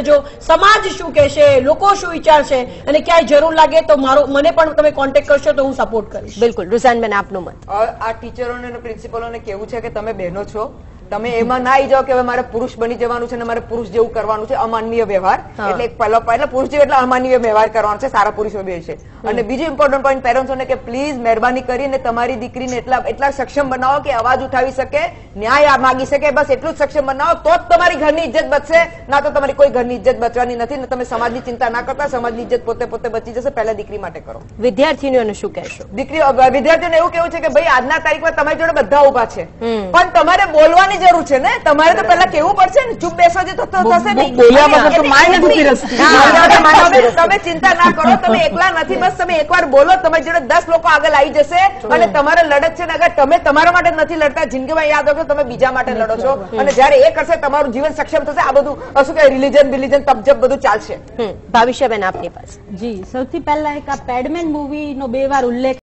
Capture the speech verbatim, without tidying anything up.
કરજો. સમાજ શું કહેશે, લોકો શું વિચારશે, અને ક્યાંય જરૂર લાગે તો મારો મને પણ તમે કોન્ટેક્ટ કરશો તો હું સપોર્ટ કરીશ. બિલકુલ. રુઝાનબેન, આપનું મત. આ ટીચરોને અને પ્રિન્સિપલોને કેવું છે કે તમે બહેનો છો, તમે એમાં ના આવી જાઓ કે હવે મારે પુરુષ બની જવાનું છે ને મારે પુરુષ જેવું કરવાનું છે, અમાનવીય વ્યવહાર. એટલે પહેલો એટલે પુરુષ જેવું એટલે અમાનવીય વ્યવહાર કરવાનો છે, સારા પુરુષો બે છે. અને બીજું ઇમ્પોર્ટન્ટ પોઈન્ટ પેરેન્ટ્સોને કે પ્લીઝ મહેરબાની કરીને તમારી દીકરીને એટલા એટલા સક્ષમ બનાવો કે અવાજ ઉઠાવી શકે, ન્યાય માગી શકે, બસ એટલું જ સક્ષમ બનાવો તો જ તમારી ઘરની ઇજ્જત બચશે. ના તો તમારી કોઈ ઘરની ઇજ્જત બચવાની નથી ને તમે સમાજની ચિંતા ના કરતા, સમાજની ઇજ્જત પોતે પોતે બચી જશે. પહેલા દીકરી માટે કરો. વિદ્યાર્થીઓને શું કહેશો? દીકરી વિદ્યાર્થીઓને એવું કેવું છે કે ભાઈ આજના તારીખમાં તમારી જોડે બધા ઉભા છે, પણ તમારે બોલવાની જરૂર છે ને. તમારે તો પેલા કેવું પડશે ને, ચૂપ બેસવા જે તો થશે નહીં. તમે ચિંતા ના કરો, તમે એકલા નથી, બસ તમે એકવાર બોલો, તમારી જોડે દસ લોકો આગળ આવી જશે. અને તમારે લડત છે ને, અગર તમે તમારા માટે નથી લડતા, જિંદગીમાં યાદ રાખો તમે બીજા માટે લડો છો. અને જયારે એ કરશે તમારું જીવન સક્ષમ થશે, આ બધું શું કે રિલીજન બિલીજન તબજબ બધું ચાલશે. ભાવિશાબેન, આપની પાસે. જી, સૌથી પહેલા એક આ પેડમેન મૂવી નો બે વાર ઉલ્લેખ